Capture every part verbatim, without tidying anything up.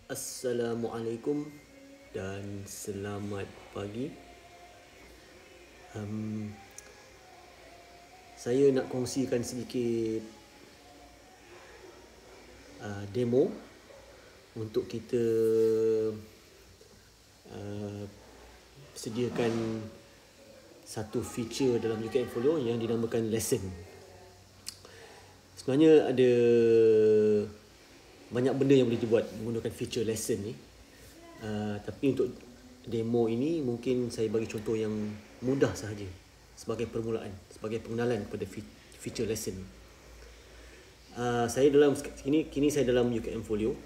Assalamualaikum dan selamat pagi. Um, saya nak kongsikan sedikit uh, demo untuk kita uh, sediakan satu feature dalam U K M Folio yang dinamakan lesson. Sebenarnya ada banyak benda yang boleh dibuat menggunakan feature lesson ni. Uh, tapi untuk demo ini mungkin saya bagi contoh yang mudah sahaja sebagai permulaan, sebagai pengenalan kepada feature lesson. Uh, saya dalam kini kini saya dalam U K M Folio.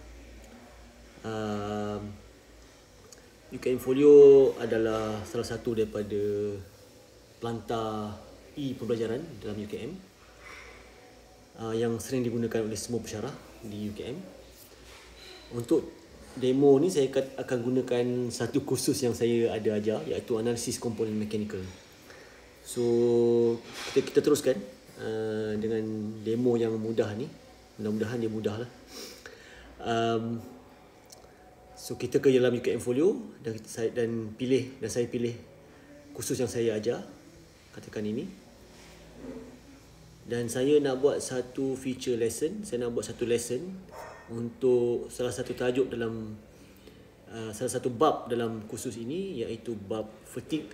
Uh, U K M Folio adalah salah satu daripada pelantar e-pembelajaran dalam U K M uh, yang sering digunakan oleh semua pensyarah di U K M. Untuk demo ni saya akan gunakan satu kursus yang saya ada ajar, iaitu analisis komponen mechanical. So kita kita teruskan uh, dengan demo yang mudah ni. Mudah-mudahan dia mudah lah. Um, so kita ke dalam U K M Folio dan kita, saya dan pilih dan saya pilih kursus yang saya ajar, katakan ini. Dan saya nak buat satu feature lesson, saya nak buat satu lesson untuk salah satu tajuk dalam uh, salah satu bab dalam kursus ini, iaitu bab fatigue.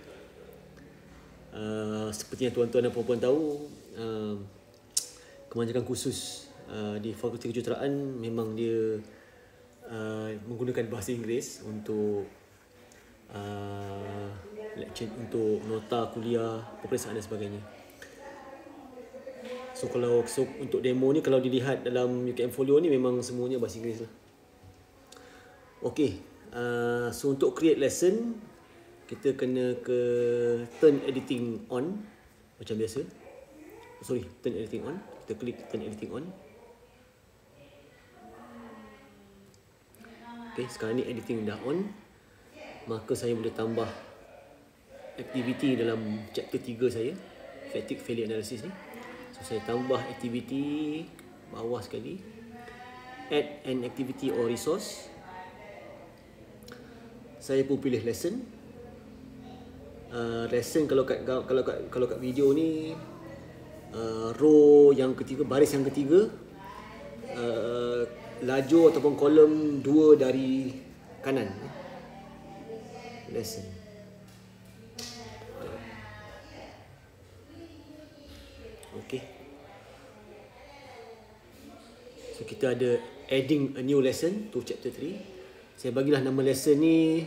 Uh, seperti yang tuan-tuan dan puan-puan tahu, uh, kebanyakan kursus uh, di Fakulti Kejuruteraan memang dia uh, menggunakan bahasa Inggeris untuk uh, lecture, untuk nota kuliah, peperiksaan dan sebagainya. So kalau so, untuk demo ni, kalau dilihat dalam U K M Folio ni memang semuanya bahasa Inggeris lah. Okey, uh, so untuk create lesson kita kena ke turn editing on macam biasa. Sorry, turn editing on. Kita klik turn editing on. Okey, sekarang ni editing dah on. Maka saya boleh tambah aktiviti dalam chapter tiga saya, fatigue failure analysis ni. So saya tambah aktiviti bawah sekali, add an activity or resource. Saya pun pilih lesson. Uh, lesson kalau kat kalau kat kalau kat video ni, uh, row yang ketiga, baris yang ketiga, uh, lajur ataupun kolom dua dari kanan. Lesson. Okey. So kita ada adding a new lesson to chapter three. Saya bagilah nama lesson ni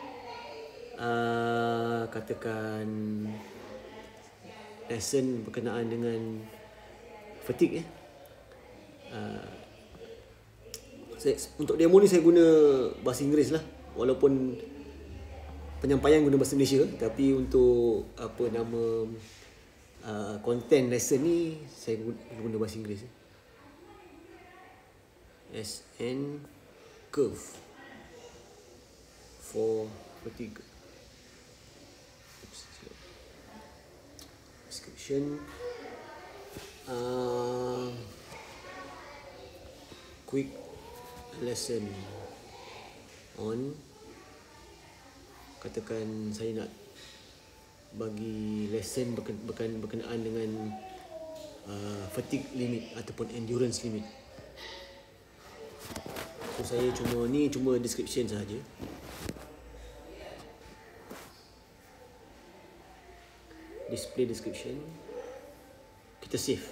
uh, katakan lesson berkenaan dengan fatigue eh. Uh, saya, untuk demo ni saya guna bahasa Inggeris lah, walaupun penyampaian guna bahasa Malaysia, tapi untuk apa nama Uh, content lesson ni saya guna bahasa Inggeris. S N curve for fatigue. Oops, description, uh, quick lesson on. Katakan saya nak bagi lesson berkenaan, berkenaan dengan uh, fatigue limit ataupun endurance limit. So saya cuma ni cuma description sahaja. Display description. Kita save.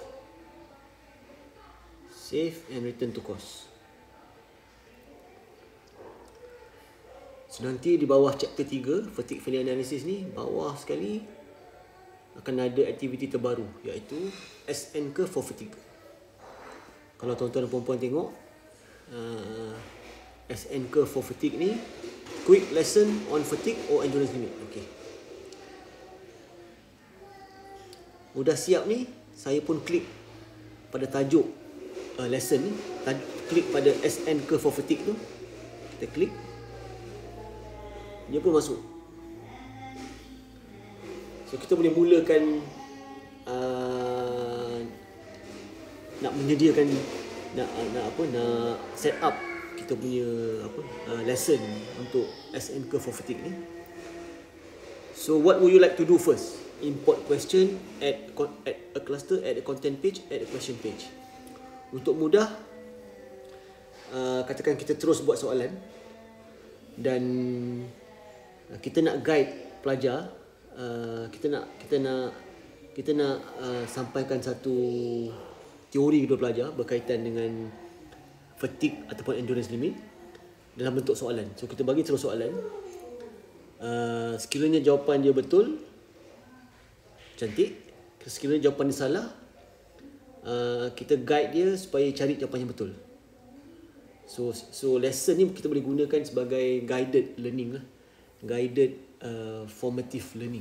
Save and return to course. So nanti di bawah chapter tiga, fatigue failure analysis ni, bawah sekali akan ada aktiviti terbaru, iaitu S N curve for fatigue. Kalau tuan-tuan dan puan-puan tengok, uh, S N curve for fatigue ni, quick lesson on fatigue or endurance limit. Okey. Udah siap ni, saya pun klik pada tajuk uh, lesson ni, klik pada S N curve for fatigue tu. Kita klik, dia pun masuk. So kita boleh mulakan uh, nak menyediakan nak nak apa nak set up kita punya apa uh, lesson untuk S N curve for fatigue ni. So what would you like to do first? Import question, add, add a cluster, add a content page, add a question page. Untuk mudah, uh, katakan kita terus buat soalan dan uh, kita nak guide pelajar, uh, kita nak kita nak kita nak uh, sampaikan satu teori kepada pelajar berkaitan dengan fatigue ataupun endurance limit dalam bentuk soalan. So kita bagi terus soalan. Uh, sekiranya jawapan dia betul, cantik. Sekiranya jawapan dia salah, uh, kita guide dia supaya cari jawapan yang betul. So so lesson ni kita boleh gunakan sebagai guided learning lah. Guided uh, formative learning.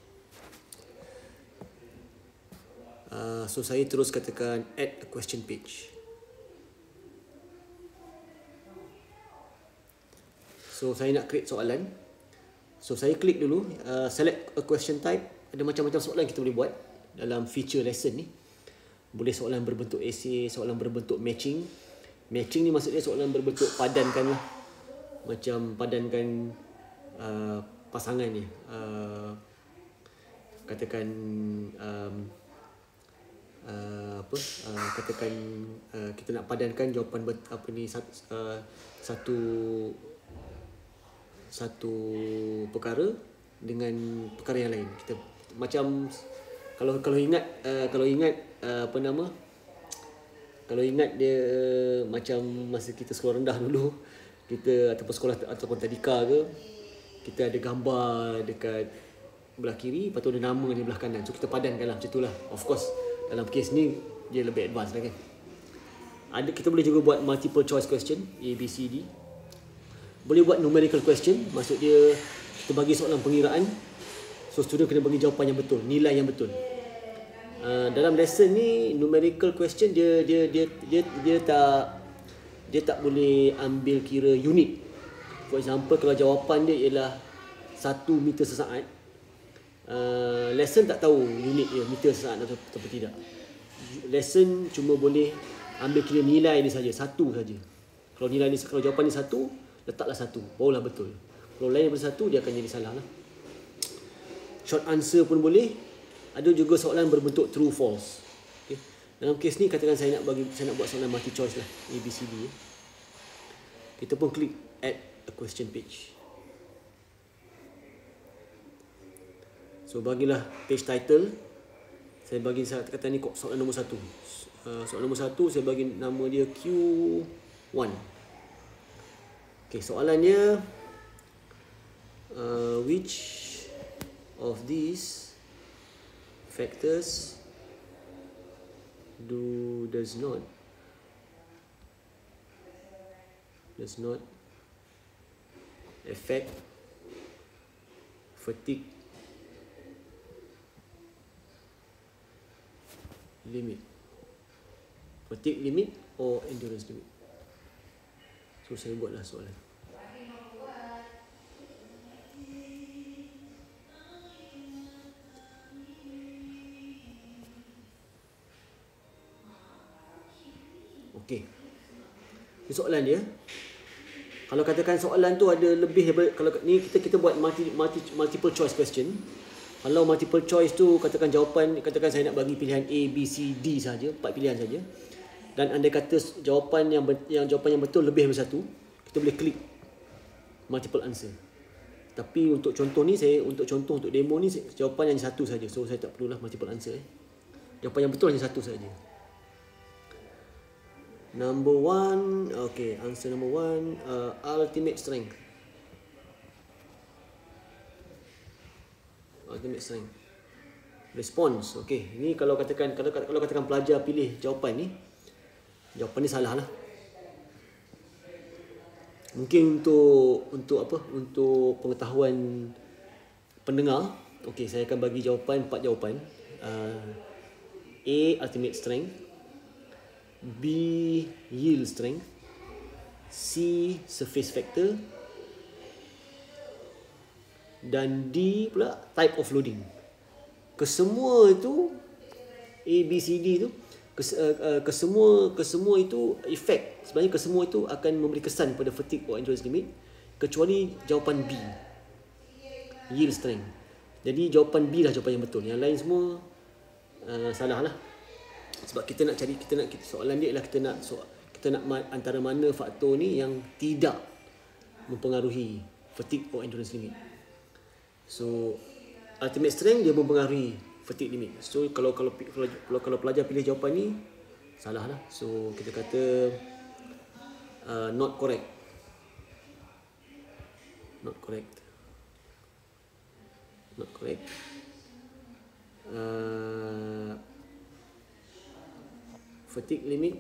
Uh, so saya terus katakan add a question page. So saya nak create soalan. So saya klik dulu, uh, select a question type. Ada macam-macam soalan kita boleh buat dalam feature lesson ni. Boleh soalan berbentuk essay, soalan berbentuk matching. Matching ni maksudnya soalan berbentuk padankan lah. Macam padankan uh, pasangan ni. Uh, katakan um, uh, apa? Uh, katakan uh, kita nak padankan jawapan ber, apa ni satu, uh, satu satu perkara dengan perkara yang lain. Kita macam kalau kalau ingat uh, kalau ingat uh, apa nama kalau ingat dia uh, macam masa kita sekolah rendah dulu, kita ataupun sekolah ataupun tadika ke, kita ada gambar dekat belah kiri, lepas tu ada nama di belah kanan. So kita padankan lah macam tu lah. Of course dalam kes ni dia lebih advance lah kan. Ada, kita boleh juga buat multiple choice question, A, B, C, D. Boleh buat numerical question, maksud dia kita bagi soalan pengiraan. So student kena bagi jawapan yang betul, nilai yang betul. Uh, dalam lesson ni numerical question dia dia dia dia dia tak dia tak boleh ambil kira unit. For example, kalau jawapan dia ialah satu meter sesaat, uh, lesson tak tahu unit dia meter sesaat atau, atau tidak. Lesson cuma boleh ambil kira nilai dia saja, satu saja. Kalau nilai ni, kalau jawapan ni satu, letaklah satu, barulah betul. Kalau lain daripada satu, dia akan jadi salah lah. Short answer pun boleh. Ada juga soalan berbentuk true false. Okay. Dalam kes ni katakan saya nak bagi saya nak buat soalan multi choice lah, A, B, C, D. Kita pun klik add a question page. So bagilah page title. Saya bagi saya kata ni soalan nombor satu. Uh, soalan nombor satu saya bagi nama dia Q one. Okay, soalannya uh, which of these factors do does not does not affect fatigue limit, fatigue limit or endurance limit. So saya buatlah soalan. Okey. Ini soalan dia. Kalau katakan soalan tu ada lebih daripada, kalau ni kita kita buat multi, multi multiple choice question. Kalau multiple choice tu katakan jawapan, katakan saya nak bagi pilihan A, B, C, D saja, empat pilihan saja. Dan andai kata jawapan yang yang jawapan yang betul lebih daripada satu, kita boleh klik multiple answer. Tapi untuk contoh ni, saya untuk contoh untuk demo ni jawapan yang satu saja. So saya tak perlulah multiple answer. Eh. Jawapan yang betul hanya satu saja. Number one, okay, answer number one, uh, ultimate strength. Ultimate strength. Response, okay. Ini kalau katakan kalau kalau katakan pelajar pilih jawapan ni, jawapan ni salah lah. Mungkin untuk untuk apa? Untuk pengetahuan pendengar, okey, saya akan bagi jawapan empat jawapan. Uh, A, ultimate strength. B, yield strength. C, surface factor. Dan D pula type of loading. Kesemua itu A, B, C, D tu, Kes, uh, uh, kesemua kesemua itu efek sebenarnya kesemua itu akan memberi kesan pada fatigue or endurance limit kecuali jawapan B, yield strength. Jadi jawapan B lah jawapan yang betul. Yang lain semua uh, salah lah. Sebab kita nak cari kita nak kita, soalan dia ialah kita nak so, kita nak ma, antara mana faktor ni yang tidak mempengaruhi fatigue or endurance limit. So ultimate strength dia mempengaruhi fatigue limit. So kalau kalau kalau kalau pelajar pilih jawapan ni salah lah. So kita kata uh, not correct. Not correct. Not correct. Uh, fatigue limit.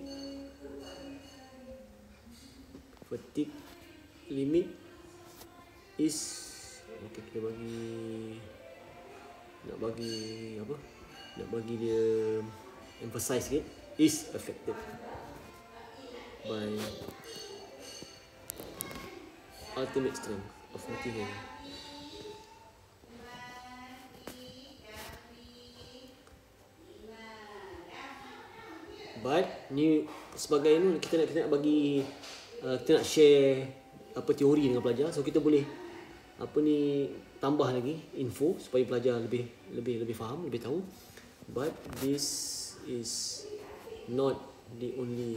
Fatigue limit is okay, kita bagi nak bagi apa? Nak bagi dia emphasize sikit, is affected by ultimate strength of material. But ni sebagai ni kita nak kita nak bagi uh, kita nak share apa teori dengan pelajar, so kita boleh apa ni tambah lagi info supaya pelajar lebih lebih lebih faham, lebih tahu. But this is not the only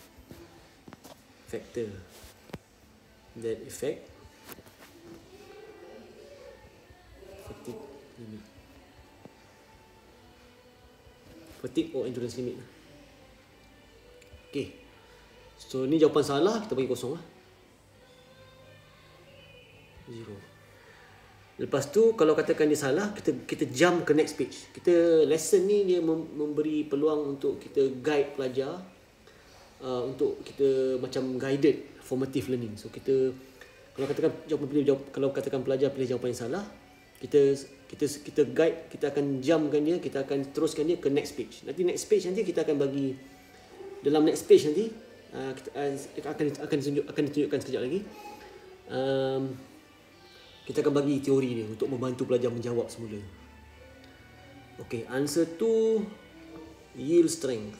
factor that affect fatigue limit. Fatigue or endurance limit. Okay. So ni jawapan salah, kita bagi kosong lah. Zero. Lepas tu kalau katakan dia salah, kita kita jump ke next page. Kita lesson ni dia memberi peluang untuk kita guide pelajar uh, untuk kita macam guided formative learning. So kita kalau katakan jawapan pilih jawab, kalau katakan pelajar pilih jawapan yang salah, kita kita kita guide, kita akan jumpkan dia, kita akan teruskan dia ke next page. Nanti next page nanti kita akan bagi dalam next page nanti uh, kita uh, akan akan ditunjuk, akan ditunjukkan sekejap lagi. Um, Kita akan bagi teori dia untuk membantu pelajar menjawab semula. Okay, answer tu yield strength.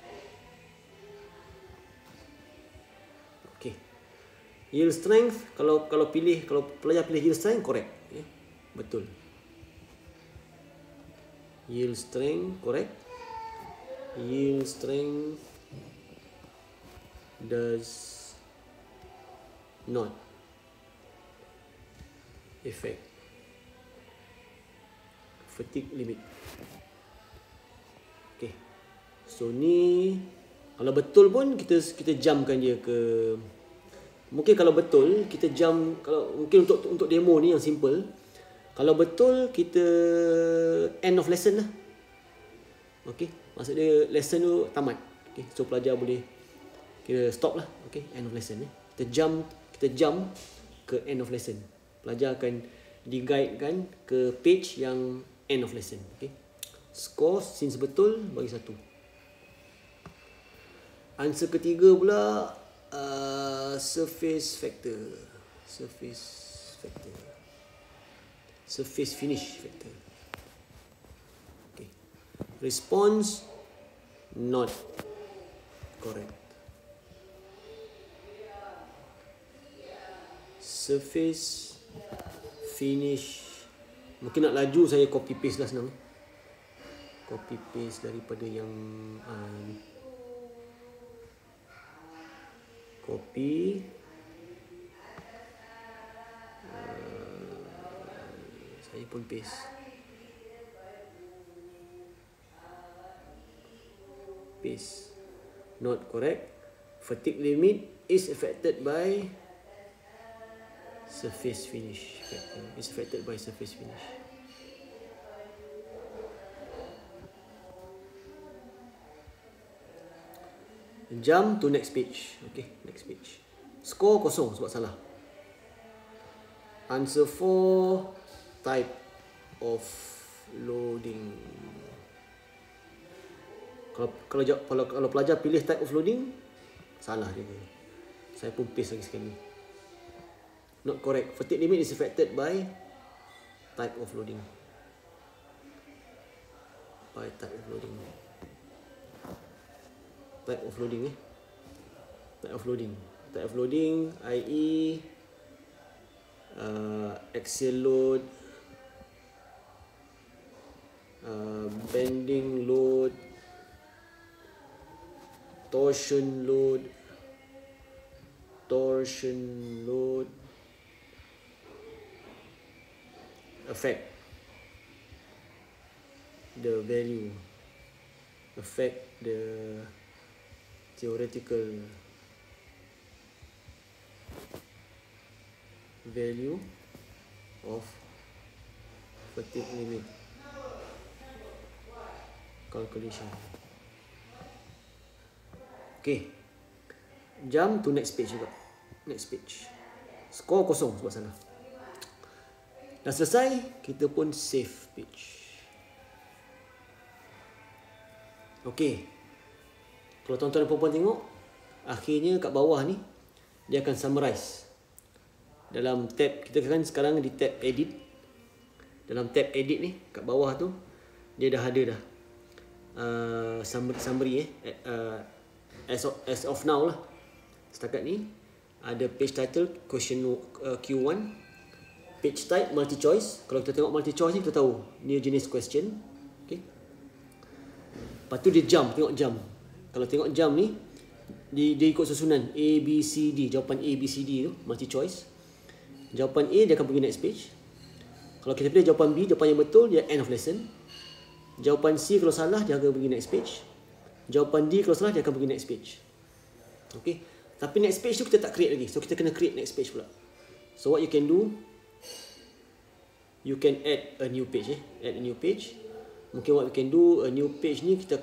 Okay, yield strength kalau kalau pilih kalau pelajar pilih yield strength correct, okay? Betul. Yield strength correct. Yield strength does not effect fatigue limit. Okay, so ni kalau betul pun kita kita jumpkan dia ke, mungkin kalau betul kita jump, kalau mungkin untuk untuk demo ni yang simple, kalau betul kita end of lesson lah. Okay, maksud dia lesson tu tamat. Okay, so pelajar boleh kira stop lah. Okay, end of lesson ni. Kita jump kita jump ke end of lesson. Pelajar akan diguidekan ke page yang end of lesson. Okay. Score since betul bagi satu. Answer ketiga pula uh, surface factor. Surface factor. Surface finish factor. Okay. Response not correct. Surface finish, mungkin nak laju saya copy paste lah senang. Copy paste daripada yang uh, copy uh, saya pun paste. Paste. Not correct. Fatigue limit is affected by surface finish. It's affected by surface finish. Jump to next page. Okay, next page. Score kosong sebab salah. Answer four, type of loading. Kalau kalau kalau, kalau pelajar pilih type of loading, salah dia. Saya pun paste lagi sekali. Not correct. Fatigue limit is affected by type of loading. By type of loading. type of loading eh. Type of loading. Type of loading, that is uh, axial load, uh, bending load, torsion load, torsion load, affect the value, affect the theoretical value of fatigue limit calculation. Okay, jump to next page juga. Next page. Skor kosong sebab sana. Dah selesai, kita pun save page. Okay, kalau tuan-tuan dan puan-puan tengok, akhirnya kat bawah ni dia akan summarize. Dalam tab, kita kan sekarang di tab edit. Dalam tab edit ni, kat bawah tu dia dah ada dah uh, summary, summary eh uh, as, of, as of now lah. Setakat ni ada page title question uh, Q one, page type multi choice. Kalau kita tengok multi choice ni, kita tahu ni jenis question. Okay. Lepas tu dia jump, tengok jump. Kalau tengok jump ni, dia, dia ikut susunan A, B, C, D. Jawapan A, B, C, D tu multi choice. Jawapan A dia akan pergi next page. Kalau kita pilih jawapan B, jawapan yang betul, dia end of lesson. Jawapan C kalau salah, dia akan pergi next page. Jawapan D kalau salah, dia akan pergi next page. Okay. Tapi next page tu kita tak create lagi. So kita kena create next page pula. So what you can do, you can add a new page eh. Add a new page. Mungkin what we can do, a new page ni kita